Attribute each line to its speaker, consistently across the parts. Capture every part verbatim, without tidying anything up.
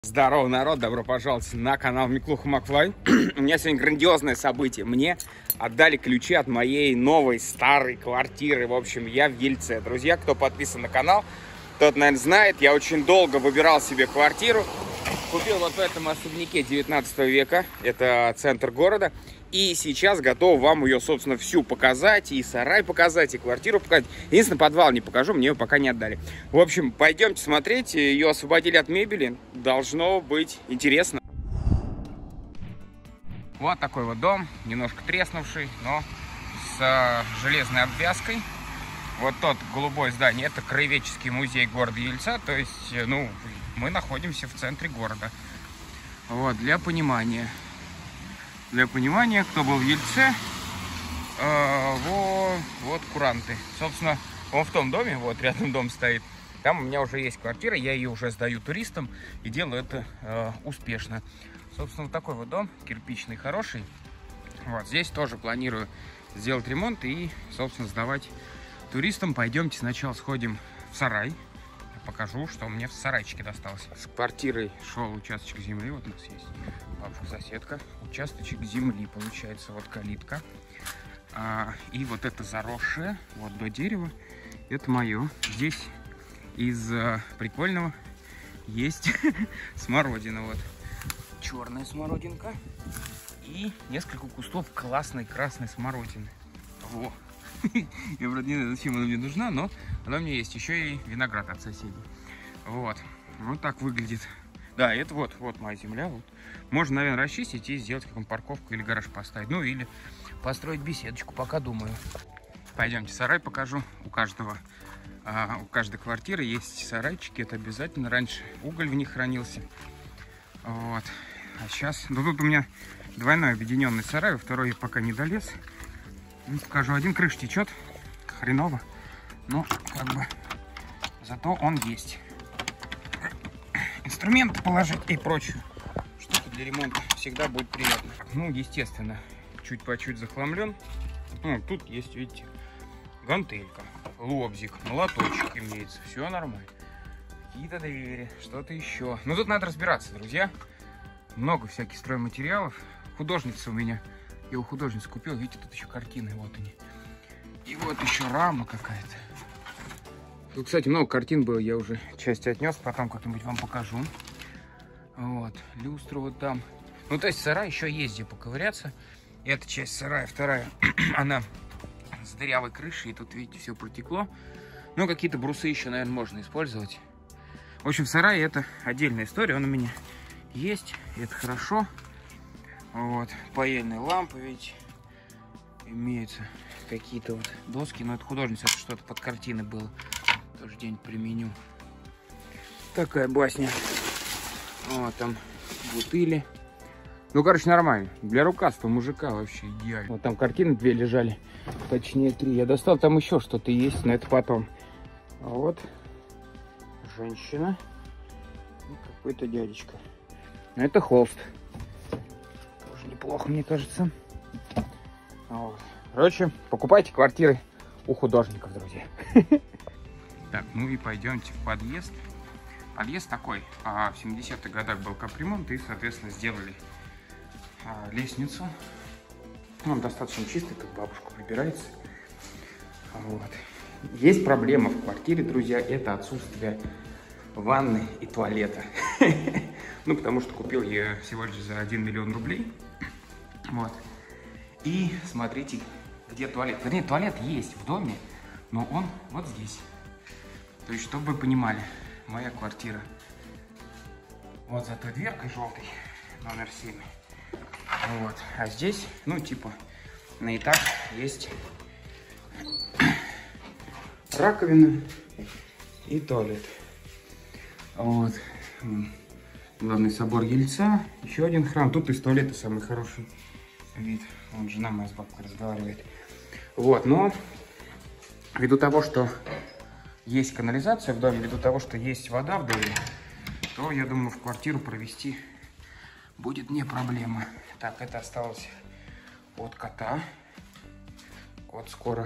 Speaker 1: Здорово, народ! Добро пожаловать на канал Миклуха Макфлай. У меня сегодня грандиозное событие. Мне отдали ключи от моей новой старой квартиры. В общем, я в Ельце. Друзья, кто подписан на канал, тот, наверное, знает. Я очень долго выбирал себе квартиру. Купил вот в этом особняке девятнадцатого века. Это центр города. И сейчас готов вам ее, собственно, всю показать. И сарай показать, и квартиру показать. Единственное, подвал не покажу, мне ее пока не отдали. В общем, пойдемте смотреть. Ее освободили от мебели. Должно быть интересно. Вот такой вот дом. Немножко треснувший, но с железной обвязкой. Вот тот голубое здание, это краеведческий музей города Ельца. То есть, ну, мы находимся в центре города. Вот, для понимания. Для понимания, кто был в Ельце, э, вот, вот куранты. Собственно, он в том доме, вот рядом дом стоит. Там у меня уже есть квартира, я ее уже сдаю туристам и делаю это э, успешно. Собственно, вот такой вот дом, кирпичный, хороший. Вот здесь тоже планирую сделать ремонт и, собственно, сдавать туристам. Пойдемте сначала сходим в сарай. Покажу, что мне в сарайчике досталось. С квартирой шел участочек земли. Вот у нас есть бабушка-соседка. Участочек земли получается. Вот калитка. А, и вот это заросшее. Вот до дерева. Это мое. Здесь из а, прикольного есть смородина. Вот. Черная смородинка. И несколько кустов классной красной смородины. Во. Я, правда, не знаю, зачем она мне нужна, но она у меня есть. Еще и виноград от соседей. Вот. Вот так выглядит. Да, это вот, вот моя земля. Вот. Можно, наверное, расчистить и сделать какую-нибудь парковку или гараж поставить. Ну, или построить беседочку, пока думаю. Пойдемте, сарай покажу. У каждого, а, у каждой квартиры есть сарайчики. Это обязательно. Раньше уголь в них хранился. Вот. А сейчас... Ну, тут у меня двойной объединенный сарай. Во второй я пока не долез. Покажу, один крыш течет, хреново, но как бы зато он есть. Инструменты положить и прочее. Что-то для ремонта всегда будет приятно. Ну, естественно, чуть по чуть захламлен. Ну, тут есть, видите, гантелька, лобзик, молоточек имеется. Все нормально. Какие-то двери, что-то еще. Ну, тут надо разбираться, друзья. Много всяких стройматериалов. Художница у меня. Я у художницы купил, видите, тут еще картины, вот они. И вот еще рама какая-то. Тут, кстати, много картин было, я уже часть отнес, потом как-нибудь вам покажу. Вот, люстру вот там. Ну, то есть сарай еще есть где поковыряться. Эта часть сарая, вторая, она с дырявой крышей, и тут, видите, все протекло. Ну, какие-то брусы еще, наверное, можно использовать. В общем, сарай это отдельная история, он у меня есть, и это хорошо. Вот, паяльные лампы, видите, имеются какие-то вот доски, но это художница, это что-то под картины было, тоже где-нибудь применю. Такая басня. Вот там бутыли. Ну, короче, нормально. Для рукастого мужика вообще идеально. Вот там картины две лежали, точнее три. Я достал, там еще что-то есть, но это потом. А вот женщина и какой-то дядечка. Это холст. Неплохо, мне кажется. Вот. Короче, покупайте квартиры у художников, друзья. Так, ну и пойдемте в подъезд. Подъезд такой. А в семидесятых годах был капремонт, и, соответственно, сделали а, лестницу. Он достаточно чистый, как бабушка прибирается. Вот. Есть проблема в квартире, друзья, это отсутствие ванны и туалета. Ну, потому что купил я всего лишь за один миллион рублей. Вот. И смотрите, где туалет. Вернее, туалет есть в доме, но он вот здесь. То есть, чтобы вы понимали, моя квартира вот за той дверкой желтой, номер семь. Вот. А здесь, ну, типа, на этаж есть раковина и туалет. Вот. Главный собор Ельца. Еще один храм. Тут из туалета самый хороший вид. Вон жена моя с бабкой разговаривает. Вот, но ввиду того, что есть канализация в доме, ввиду того, что есть вода в доме, то, я думаю, в квартиру провести будет не проблема. Так, это осталось от кота. Кот скоро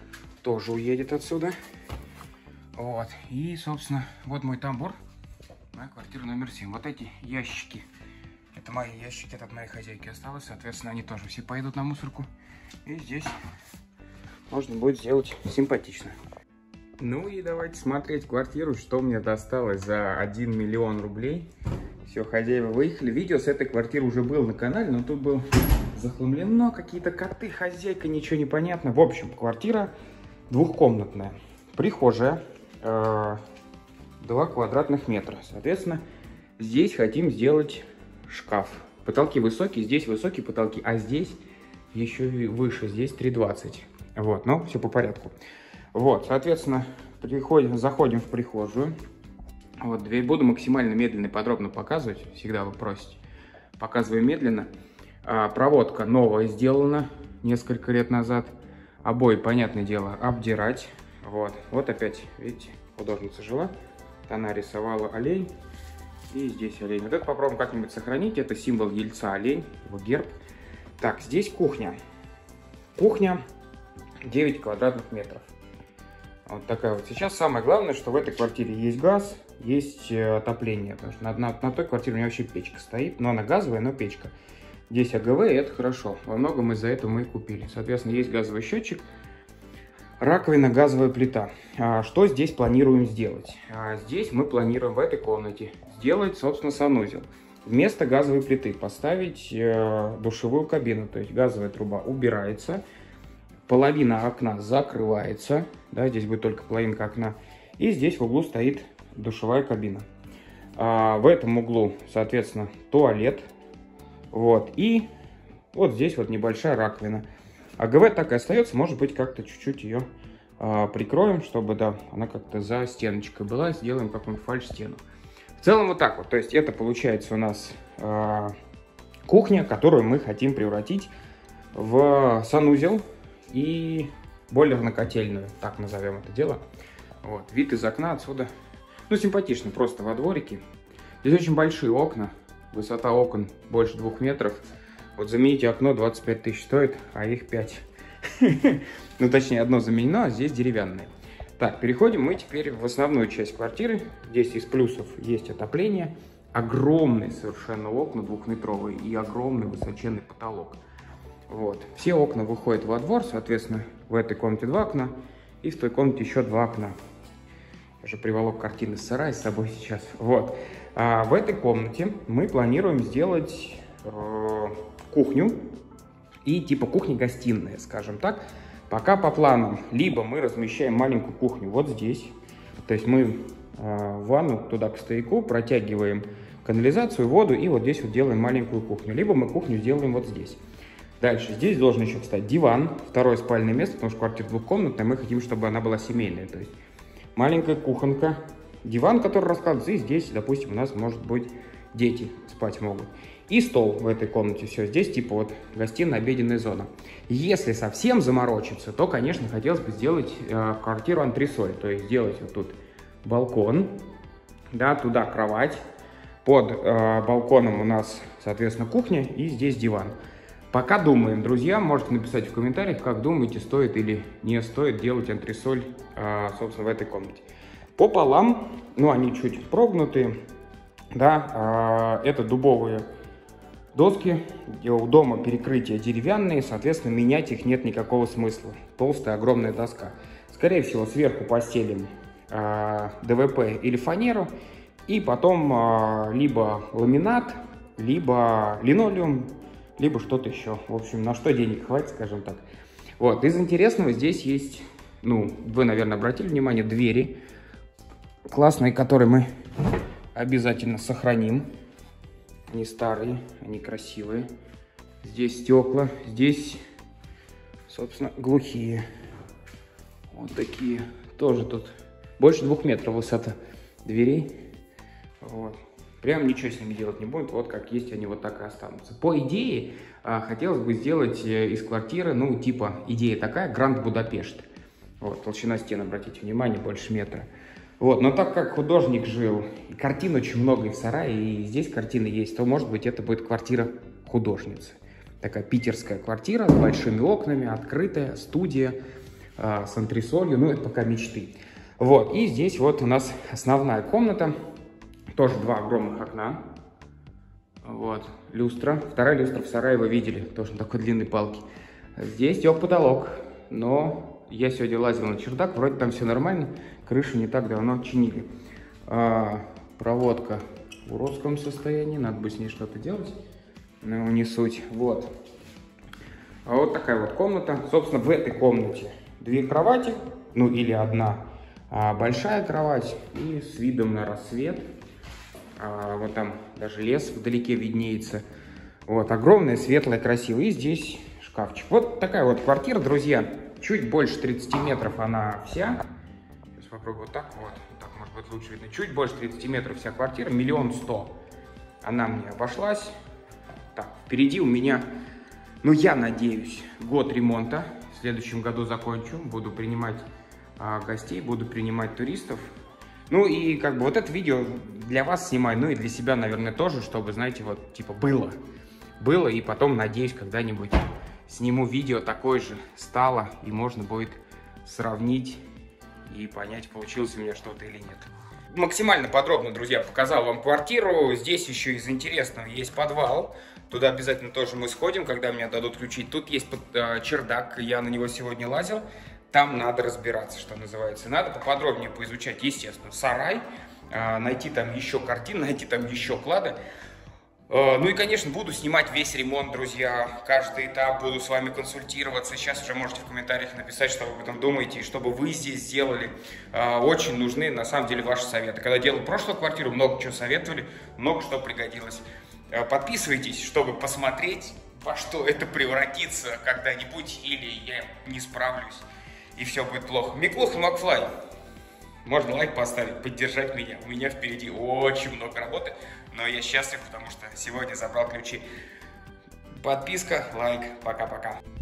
Speaker 1: тоже уедет отсюда. Вот. И, собственно, вот мой тамбур. Моя квартира номер семь. Вот эти ящики. Это мои ящики, это от моей хозяйки осталось. Соответственно, они тоже все пойдут на мусорку. И здесь можно будет сделать симпатично. Ну и давайте смотреть квартиру, что мне досталось за один миллион рублей. Все, хозяева выехали. Видео с этой квартиры уже было на канале, но тут было захламлено. Какие-то коты, хозяйка, ничего не понятно. В общем, квартира двухкомнатная. Прихожая. Э два квадратных метра. Соответственно, здесь хотим сделать шкаф. Потолки высокие, здесь высокие потолки, а здесь еще выше, здесь три двадцать. Вот, но все по порядку. Вот, соответственно, приходим, заходим в прихожую. Вот, дверь буду максимально медленно и подробно показывать. Всегда вы просите. Показываю медленно. А, проводка новая сделана несколько лет назад. Обои, понятное дело, обдирать. Вот, вот опять, видите, художница жила. Она рисовала олень. И здесь олень. Вот это попробуем как-нибудь сохранить. Это символ Ельца, олень, его герб. Так, здесь кухня. Кухня девять квадратных метров. Вот такая вот. Сейчас самое главное, что в этой квартире есть газ, есть отопление. Потому что на, на, на той квартире у меня вообще печка стоит. Но она газовая, но печка. Здесь АГВ, и это хорошо. Во многом из-за этого мы и купили. Соответственно, есть газовый счетчик. Раковина, газовая плита. А, что здесь планируем сделать? А, здесь мы планируем в этой комнате сделать, собственно, санузел. Вместо газовой плиты поставить э, душевую кабину. То есть газовая труба убирается. Половина окна закрывается. Да, здесь будет только половинка окна. И здесь в углу стоит душевая кабина. А, в этом углу, соответственно, туалет. Вот. И вот здесь вот небольшая раковина. АГВ так и остается, может быть, как-то чуть-чуть ее а, прикроем, чтобы, да, она как-то за стеночкой была, сделаем какую-нибудь фальш-стену. В целом вот так вот, то есть это получается у нас а, кухня, которую мы хотим превратить в санузел и бойлерно-котельную, так назовем это дело. Вот, вид из окна отсюда, ну, симпатично, просто во дворике. Здесь очень большие окна, высота окон больше двух метров. Вот замените окно, двадцать пять тысяч стоит, а их пять. Ну, точнее, одно заменено, а здесь деревянное. Так, переходим мы теперь в основную часть квартиры. Здесь из плюсов есть отопление. Огромные совершенно окна двухметровые и огромный высоченный потолок. Вот. Все окна выходят во двор, соответственно, в этой комнате два окна и в той комнате еще два окна. Я же приволок картины с сарая с собой сейчас. Вот. А в этой комнате мы планируем сделать э, кухню и типа кухня-гостиная, скажем так. Пока по планам, либо мы размещаем маленькую кухню вот здесь, то есть мы э, ванну туда к стояку протягиваем канализацию, воду и вот здесь вот делаем маленькую кухню, либо мы кухню сделаем вот здесь. Дальше здесь должен еще встать диван, второе спальное место, потому что квартира двухкомнатная, мы хотим, чтобы она была семейная, то есть маленькая кухонка, диван, который раскладывается, и здесь, допустим, у нас может быть дети спать могут. И стол в этой комнате, все, здесь типа вот гостиная, обеденная зона. Если совсем заморочиться, то, конечно, хотелось бы сделать э, квартиру антресоль, то есть сделать вот тут балкон, да, туда кровать, под э, балконом у нас, соответственно, кухня и здесь диван. Пока думаем, друзья, можете написать в комментариях, как думаете, стоит или не стоит делать антресоль, э, собственно, в этой комнате. По полам, ну, они чуть прогнутые, да, э, это дубовые доски, у дома перекрытия деревянные, соответственно, менять их нет никакого смысла. Толстая, огромная доска. Скорее всего, сверху постелим э, ДВП или фанеру, и потом э, либо ламинат, либо линолеум, либо что-то еще. В общем, на что денег хватит, скажем так. Вот, из интересного здесь есть, ну, вы, наверное, обратили внимание, двери классные, которые мы обязательно сохраним. Они старые, они красивые. Здесь стекла, здесь, собственно, глухие. Вот такие. Тоже тут больше двух метров высота дверей. Вот. Прям ничего с ними делать не будем. Вот как есть, они вот так и останутся. По идее, хотелось бы сделать из квартиры, ну, типа, идея такая, Гранд Будапешт. Вот, толщина стен, обратите внимание, больше метра. Вот, но так как художник жил, и картин очень много и в сарае, и здесь картины есть, то, может быть, это будет квартира художницы. Такая питерская квартира с большими окнами, открытая, студия э, с антресолью, ну, это пока мечты. Вот, и здесь вот у нас основная комната. Тоже два огромных окна. Вот, люстра. Вторая люстра в сарае вы видели, тоже на такой длинной палке. Здесь тек потолок, но я сегодня лазил на чердак, вроде там все нормально. Крышу не так давно чинили. А, проводка в уродском состоянии, надо бы с ней что-то делать, но не суть. Вот. А вот такая вот комната. Собственно, в этой комнате две кровати, ну или одна а большая кровать и с видом на рассвет. А, вот там даже лес вдалеке виднеется. Вот, огромная, светлая, красивая. И здесь шкафчик. Вот такая вот квартира, друзья. Чуть больше тридцати метров она вся. Сейчас попробую вот так вот. Так, может быть, лучше видно. Чуть больше тридцати метров вся квартира. Миллион сто. Она мне обошлась. Так, впереди у меня, ну, я надеюсь, год ремонта. В следующем году закончу. Буду принимать а, гостей, буду принимать туристов. Ну и как бы вот это видео для вас снимаю, ну и для себя, наверное, тоже, чтобы, знаете, вот типа было. Было, и потом, надеюсь, когда-нибудь сниму видео такое же, стало, и можно будет сравнить и понять, получилось у меня что-то или нет. Максимально подробно, друзья, показал вам квартиру. Здесь еще из интересного есть подвал. Туда обязательно тоже мы сходим, когда мне дадут ключи. Тут есть под, э, чердак, я на него сегодня лазил. Там надо разбираться, что называется. Надо поподробнее поизучать, естественно, сарай, э, найти там еще картин, найти там еще клады. Э, ну и, конечно, буду снимать весь ремонт, друзья. Каждый этап буду с вами консультироваться. Сейчас уже можете в комментариях написать, что вы об этом думаете, и что бы вы здесь сделали. Э, очень нужны, на самом деле, ваши советы. Когда делал прошлую квартиру, много чего советовали, много что пригодилось. Э, подписывайтесь, чтобы посмотреть, во что это превратится когда-нибудь, или я не справлюсь. И все будет плохо. Миклуха Макфлай. Можно лайк поставить, поддержать меня. У меня впереди очень много работы, но я счастлив, потому что сегодня забрал ключи. Подписка, лайк. Пока-пока.